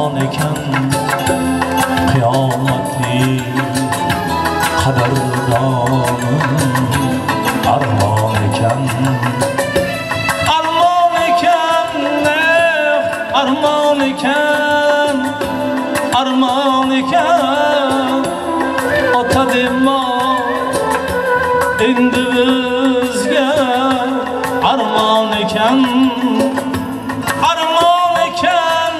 armon ekan qiyomatli qadrdonim armon ekan armon ekan armon ekan armon ekan ota dema endi bizga armon ekan armon ekan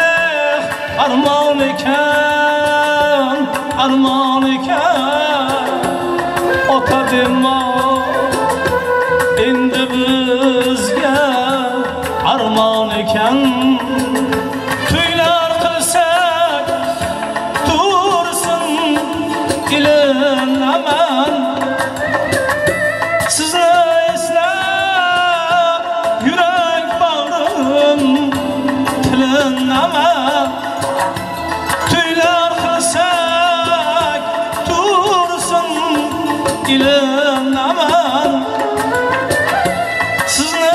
armon ekan armon ekan ota dema endi bizga armon ekan to'ylar qilsak tursin ilinaman sizni eslab yurak bag'rim tilinaman to'ylar qilsak tursin ilinaman sizni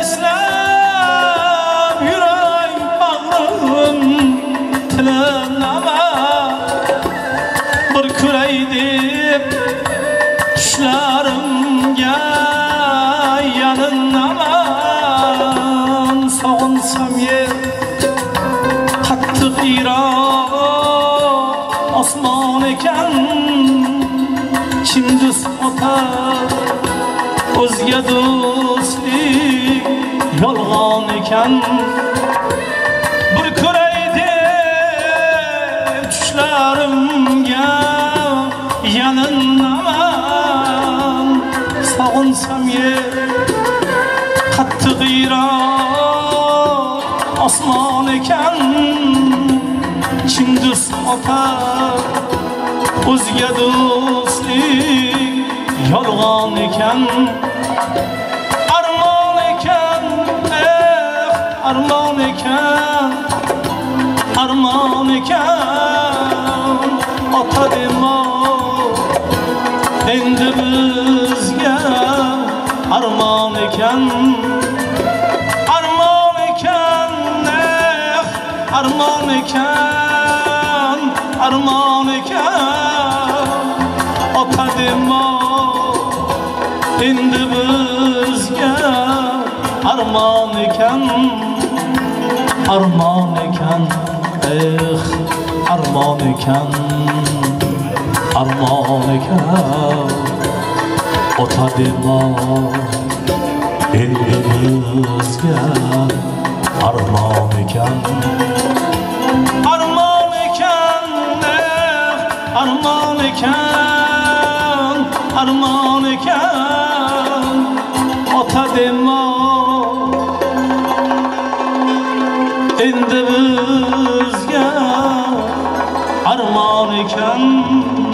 eslab yurak bag'rim tilinaman bir ko'ray deb tushlarimga yalinaman sog'insam yer qattiq iroq osmon ekan chimdis ota o'zga do'stlik yolg'on ekan bir ko'ray deb tushlarimga yalinaman sog'insam yer qattiq iroq osmon ekan chimdis ota o'zga do'stlik yolg'on ekan armon ekan armon ekan armon ekan ota dema endi bizga armon ekan armon ekan armon ekan armon ekan ota dema endi bizga armon ekan armon ekan armon ekan armon ekan ota dema endi bizga armon ekan armon ekan armon ekan armon ekan ota dema endi bizga armon ekan